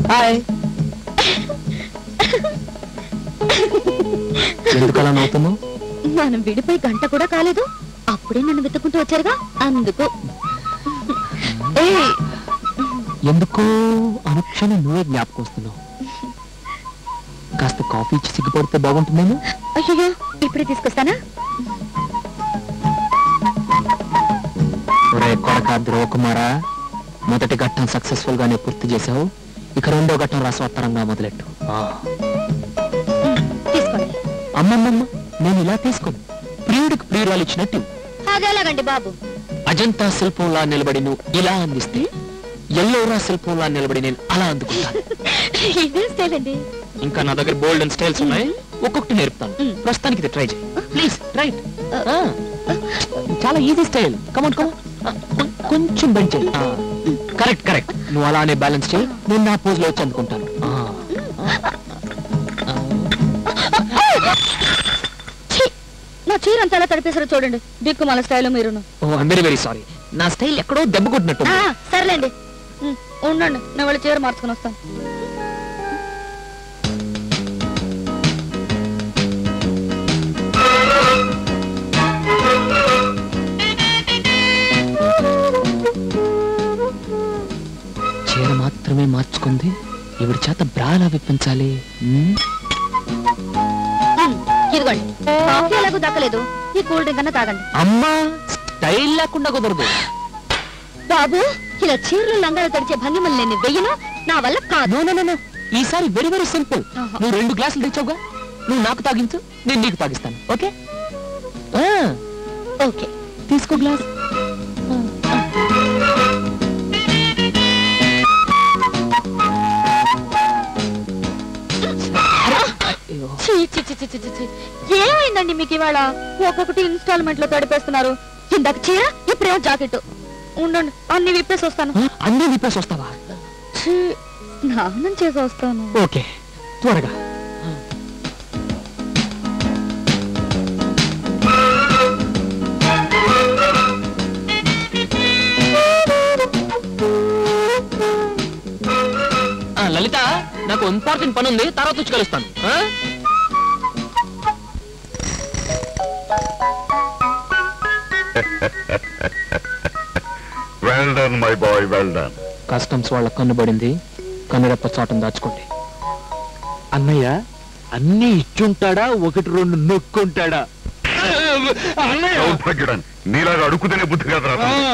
Hi. ఎందుకలా నవ్వుతున్నావు? మనం విడిపోయి గంట కూడా కాలేదు, అప్పుడే నన్ను వెతుక్కుంటూ వచ్చారుగా, అందుకు. ఎందుకో అనుక్షణం నువ్వే జ్ఞాపకం వస్తున్నావు. కాస్త కాఫీ ఇచ్చి సిగ్గుపడితే బాగుంటుందేమో. అయ్యో, ఇప్పుడే తీసుకొస్తానా? ఒరే కొడక ధ్రువ కుమారా, మొదటి ఘట్టం సక్సెస్ఫుల్ గానే పూర్తి చేసావు. ఇక రెండో ఘట్టం రసవత్తరంగా మొదలెట్టు. అమ్మమ్మమ్మ, నేను ఇలా తీసుకోను. ప్రియుడికి ప్రియురాలు ఇచ్చినట్టు. అదేలాగండి బాబు. అజంతా శిల్పంలా నిలబడి నువ్వు ఇలా అందిస్తే, ఎల్లోరా శిల్పంలా నిలబడి నేను అలా అందుకుంటాను. ఇంకా నా దగ్గర బోల్డ్ అండ్ స్టైల్స్ ఉన్నాయి, ఒక్కొక్కటి నేర్పుతాను. ప్రస్తుతానికి ఇది ట్రై చేయి ప్లీజ్. ట్రై. చాలా ఈజీ స్టైల్. కమాన్ కమాన్, కొంచెం బెండ్ చేయి. Correct correct. నువ్వు అలానే బ్యాలెన్స్ చేయి, నేను నా పోజ్ లో వచ్చి అందుకుంటాను. నా చీర అంతా ఎలా తడిపేసారో చూడండి, దిక్కుమాల స్టైల్ మీరును. Oh I'm very very sorry. నా స్టైల్ ఎక్కడో దెబ్బ కొట్టినట్టు. సర్లేండి, ఉండండి, నేను వాళ్ళ చీర మార్చుకుని వస్తాను. చీర మాత్రమే మార్చుకుంది, ఇవిడి చేత బ్రాలా విప్పించాలి. ఇదిగోండి, కాఫీ ఎలాగో దక్కలేదు, ఈ కూల్ డ్రింక్ అన్న తాగండి. అమ్మా, స్టైల్ లేకుండా కుదరదు బాబు. ఇలా చీరలు లంగాలు తడిచే భంగిమలు నేను వెయ్యను, నా వల్ల కాదు. ఈసారి వెరీ వెరీ సింపుల్. నువ్వు 2 గ్లాసులు తెచ్చావుగా, నువ్వు నాకు తాగించు, నేను నీకు తాగిస్తాను. ఓకే ఓకే, తీసుకో గ్లాస్. ఏమైందండి మీకు ఇవాళ? ఒక్కొక్కటి ఇన్స్టాల్మెంట్ లో తడిపేస్తున్నారు. ఇందాక చీర, ఇప్పుడేమో జాకెట్. ఉండండి, అన్ని విప్పేసి వస్తాను. అన్ని విప్పేసి వస్తావా? స్నానం చేసి వస్తాను. ఓకే, త్వరగా. లలిత, నాకు ఇంపార్టెంట్ పని ఉంది, తర్వాత వచ్చి కలుస్తాను. Well done my boy, well done. Customs వాళ్ళ కన్నుబడింది, కన్నురెప్ప చాటం దాచుకోండి. అన్నయ్య అన్ని ఇచ్చుంటాడా, 1-2 నొక్కుంటాడా? నీలాగా అడుగుతూనే బుద్ధి కదా.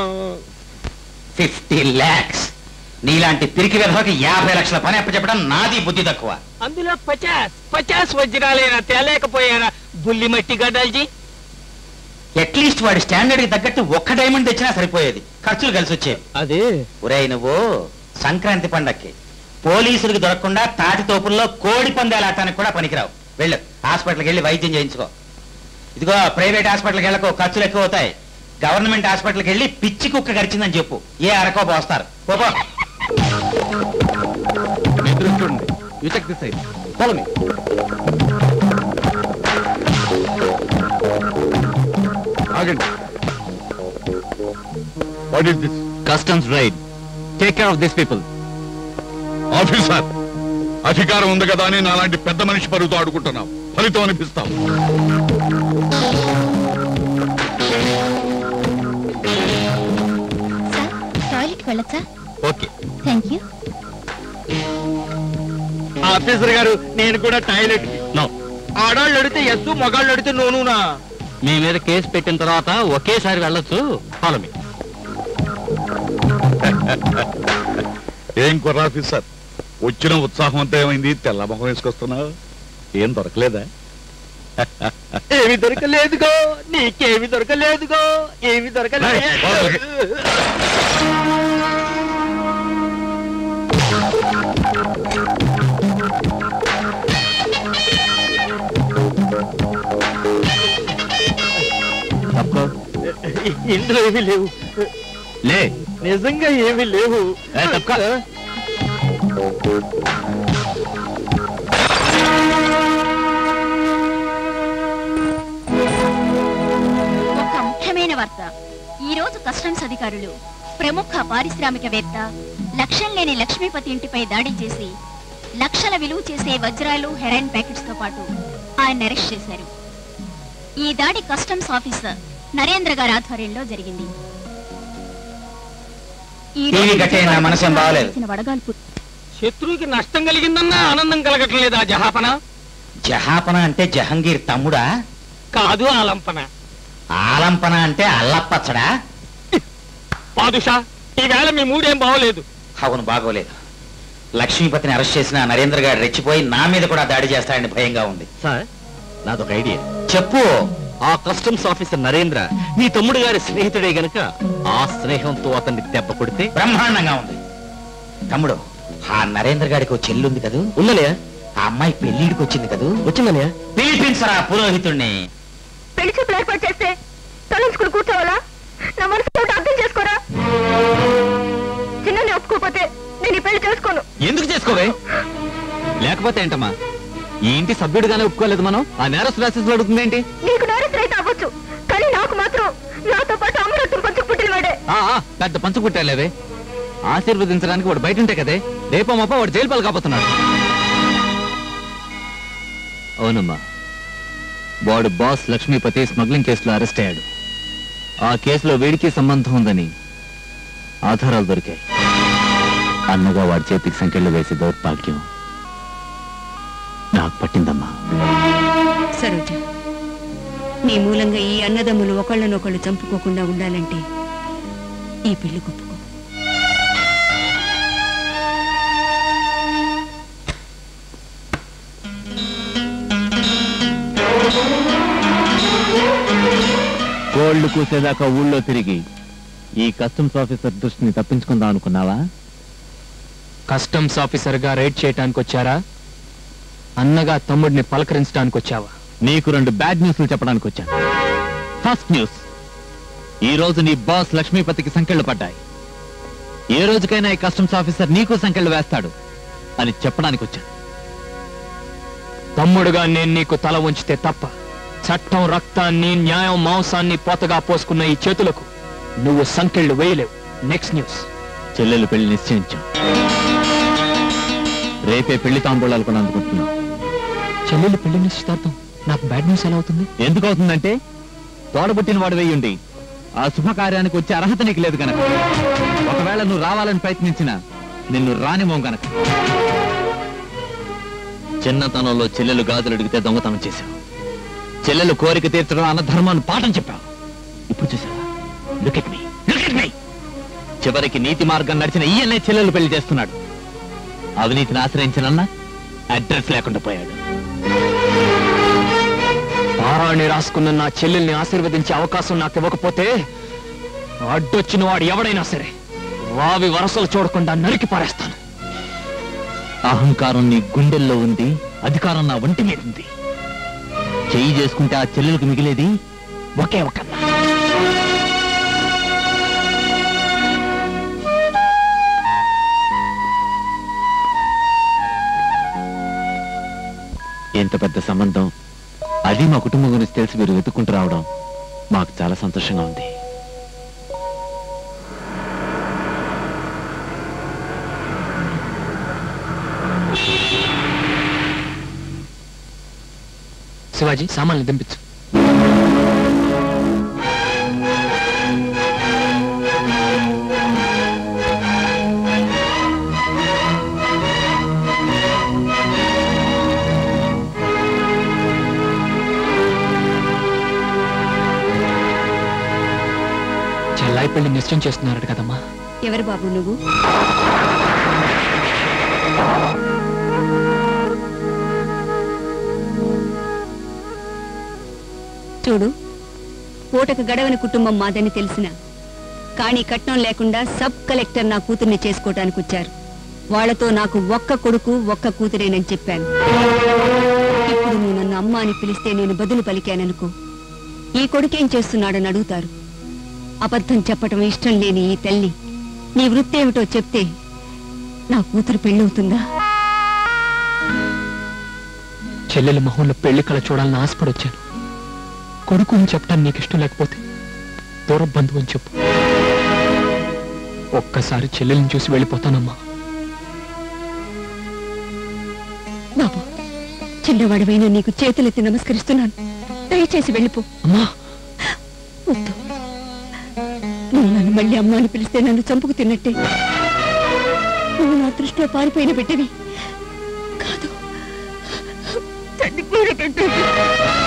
50 lakhs. నీలాంటి తిరిగి వెధవకి 50 లక్షల పని అప్పచెప్పడం నాది బుద్ధి తక్కువ. అందులో 50 వజ్రాలేనా తేలేకపోయారా బుల్లి మట్టి గడ్డల్జీ? అట్లీస్ట్ వాడి స్టాండర్డ్ కి తగ్గట్టు 1 డైమండ్ తెచ్చినా సరిపోయేది, ఖర్చులు కలిసి వచ్చేవి. అదే ఒరేయ్, నువ్వు సంక్రాంతి పండక్కి పోలీసులకు దొరకకుండా తాటి తోపుల్లో కోడి పందాలు ఆడటానికి కూడా పనికిరావు. వెళ్ళు, హాస్పిటల్కి వెళ్ళి వైద్యం చేయించుకో. ఇదిగో, ప్రైవేట్ హాస్పిటల్కి వెళ్ళకో, ఖర్చులు ఎక్కువ అవుతాయి. గవర్నమెంట్ హాస్పిటల్కి వెళ్ళి పిచ్చి కుక్క గడిచిందని చెప్పు, ఏ అరకో పోస్తారు. పోపో. చూడండి, you check this side, follow me. ఆగండి. What is this? Customs raid. Take care of this people. Officer, అధికారం ఉంది కదా అని నాలాంటి పెద్ద మనిషి పరుగుతో ఆడుకుంటున్నాం. ఫలితం అనిపిస్తాం. టాయిలెట్కి వెళ్ళొచ్చా? Okay, thank you. ఆఫీసర్ గారు, నేను కూడా టాయిలెట్. నో. ఆడాళ్ళు అడిగితే ఎస్, మగాళ్ళు అడిగితే నోనునా? మీ మీద కేసు పెట్టిన తర్వాత ఒకేసారి వెళ్ళొచ్చు. Follow me. ఏం కుర్ర ఆఫీసర్, వచ్చిన ఉత్సాహం అంతా ఏమైంది? తెల్ల మొహం వేసుకొస్తున్నావు, ఏం దొరకలేదా? ఏమి దొరకలేదుగో, నీకేమి దొరకలేదుగో, ఏమి దొరకలేదు. ఇందులో ఏమీ లేవు. లే, నిజంగా ఏమీ లేవు. ఒక ముఖ్యమైన వార్త. ఈ రోజు కస్టమ్స్ అధికారులు ప్రముఖ పారిశ్రామికవేత్త లక్ష్యం లేని లక్ష్మీపతి ఇంటిపై దాడి చేసి లక్షల విలువ చేసే వజ్రాలు హెరాయిన్ ప్యాకెట్స్ తో పాటు ఆయన అరెస్ట్ చేశారు. ఈ దాడి కస్టమ్స్ ఆఫీసర్ నరేంద్ర గారి ఆధ్వర్యంలో జరిగింది. వడగాల్పు శత్రువుకి నష్టం కలిగిందన్నా ఆనందం కలగటం లేదా? జహాపన జహాపన అంటే జహంగీర్ తమ్ముడా? కాదు, ఆలంపన. ఆలంపన అంటే అల్లప్పచ్చడా? పాదుషా, ఈవేళ మీ మూడేం బాగోలేదు. అవును, బాగోలేదు. లక్ష్మీపతిని అరెస్ట్ చేసిన నరేంద్ర గారు రెచ్చిపోయి నా మీద కూడా దాడి చేస్తాడని భయంగా ఉంది. సార్, నాదొక ఐడియా. చెప్పు. ఆ కస్టమ్స్ ఆఫీసర్ నరేంద్ర నీ తమ్ముడు గారి స్నేహితుడే గనక ఆ స్నేహంతో అతన్ని దెబ్బ కొడితే బ్రహ్మాండంగా ఉంది. తమ్ముడు, ఆ నరేంద్ర గారికి ఒక చెల్లుంది కదూ? ఉన్నలే. ఆ అమ్మాయి పెళ్లిడికి వచ్చింది కదూ? వచ్చిందనే. పిలిపించరా పురోహితుణ్ణి. పెళ్లి చూపులు ఏర్పాటు చేస్తే తలంచుకుని కూర్చోవాలా? నా మనసు అర్థం చేసుకోరా? చిన్నని ఒప్పుకోపోతే నేను ఈ పెళ్లి చేసుకోను. ఎందుకు చేసుకోవే? లేకపోతే ఏంటమ్మా, ఈ ఇంటి సభ్యుడిగానే ఒప్పుకోలేదు మనం. ఆ నేరస్తు రాసేసి అడుగుతుందేంటి? నీకు నేరస్తులైతే అవ్వచ్చు, కానీ నాకు మాత్రం నాతో పాటు అమరత్వం పంచుకు పుట్టిన వాడే. పెద్ద పంచు పుట్టాలేవే. ఆశీర్వదించడానికి వాడు బయట ఉంటే కదే, రేపమ్మప్ప వాడు జైలు పాలు కాబోతున్నాడు. అవునమ్మా, వాడు బాస్ లక్ష్మీపతి స్మగ్లింగ్ కేసులో అరెస్ట్ అయ్యాడు. ఆ కేసులో వీడికి సంబంధం ఉందని ఆధారాలు దొరికాయి. అన్నగా వాడి చేతికి సంఖ్యలు వేసే దౌర్భాగ్యం నాకు పట్టిందమ్మా. సరోజ, నీ మూలంగా ఈ అన్నదమ్ములు ఒకళ్ళనొకళ్ళు చంపుకోకుండా ఉండాలంటే ఈ పెళ్లి గొప్ప. కోళ్లు కూసేదాకా ఊళ్ళో తిరిగి ఈ కస్టమ్స్ ఆఫీసర్ దృష్టిని తప్పించుకుందాం అనుకున్నావా? కస్టమ్స్ ఆఫీసర్ గా రైడ్ చేయడానికి వచ్చారా, అన్నగా తమ్ముడిని పలకరించడానికి వచ్చావా? నీకు 2 బ్యాడ్ న్యూస్లు చెప్పడానికి వచ్చాను. ఫస్ట్ న్యూస్, ఈ రోజు నీ బాస్ లక్ష్మీపతికి సంకెళ్లు పడ్డాయి. ఏ రోజుకైనా ఈ కస్టమ్స్ ఆఫీసర్ నీకు సంకెళ్లు వేస్తాడు అని చెప్పడానికి వచ్చాను. తమ్ముడుగా నేను నీకు తల ఉంచితే తప్ప చట్టం రక్తాన్ని, న్యాయం మాంసాన్ని పోతగా పోసుకున్న ఈ చేతులకు నువ్వు సంకెళ్లు వేయలేవు. నెక్స్ట్ న్యూస్, చెల్లెలు పెళ్లి నిశ్చయించాం. రేపే పెళ్లి తాంబూలాలు కూడా అందుకుంటున్నాం. చెల్లెలు పెళ్లి నిశ్చితార్థం నాకు బ్యాడ్ న్యూస్ ఎలా అవుతుంది? ఎందుకు అవుతుందంటే, తోడబుట్టిన వాడు వేయుండి ఆ శుభకార్యానికి వచ్చే అర్హత నీకు లేదు గనక. ఒకవేళ నువ్వు రావాలని ప్రయత్నించినా నిన్ను రానివ్వం గనక. చిన్నతనంలో చెల్లెలు గాజులు అడిగితే దొంగతనం చేశావు. చెల్లెలు కోరిక తీర్చడం అన్న ధర్మాన్ని పాఠం చెప్పావు. ఇప్పుడు చూసావా? Look at me. చివరికి నీతి మార్గం నడిచిన ఈయనే చెల్లెలు పెళ్లి చేస్తున్నాడు. అవినీతిని ఆశ్రయించినన్నా అడ్రస్ లేకుండా పోయాడు. పారాణి రాసుకున్న నా చెల్లెల్ని ఆశీర్వదించే అవకాశం నాకు ఇవ్వకపోతే అడ్డొచ్చిన వాడు ఎవడైనా సరే వావి వరసలు చూడకుండా నరికి పారేస్తాను. అహంకారం నీ గుండెల్లో ఉంది, అధికారం నా ఒంటి మీద ఉంది. చెయ్యి చేసుకుంటే ఆ చెల్లెలకు మిగిలేది ఒకే ఒక. ఎంత పెద్ద సంబంధం అది మా కుటుంబం గురించి తెలిసి మీరు వెతుక్కుంటూ రావడం మాకు చాలా సంతోషంగా ఉంది. శివాజీ, సామాన్లు దింపించు. చెల్లాయి పెళ్లి నిశ్చయం చేస్తున్నారట కదమ్మా. ఎవరు బాబు నువ్వు? చూడు, పూటకు గడవని కుటుంబం మాదని తెలిసిన, కానీ కట్నం లేకుండా సబ్ కలెక్టర్ నా కూతుర్ని చేసుకోవటానికి వచ్చారు. వాళ్లతో నాకు ఒక్క కొడుకు ఒక్క కూతురేనని చెప్పాను. ఇప్పుడు నువ్వు నన్ను అమ్మ అని పిలిస్తే నేను బదులు పలికాననుకో, ఈ కొడుకేం చేస్తున్నాడని అడుగుతారు. అబద్ధం చెప్పటం ఇష్టం లేని ఈ తల్లి నీ వృత్తి ఏమిటో చెప్తే నా కూతురు పెళ్ళవుతుందా? చెల్లెల మొహంలో పెళ్లి కళ చూడాలని ఆశపడొచ్చాను. కొడుకు అని చెప్పడానికి నీకు ఇష్టం లేకపోతే దూర బంధువు అని చెప్పు. ఒక్కసారి చెల్లెల్ని చూసి వెళ్ళిపోతానమ్మా. బాబు, చిన్నవాడివైనా నీకు చేతులెత్తి నమస్కరిస్తున్నాను. దయచేసి వెళ్ళిపో. అమ్మా వద్దు. నువ్వు నన్ను మళ్ళీ అమ్మ అని పిలిస్తే నన్ను చంపుకు తిన్నట్టే. నువ్వు నా దృష్టిలో పారిపోయిన బిడ్డవి కాదు. తల్లి కూర పెట్టు.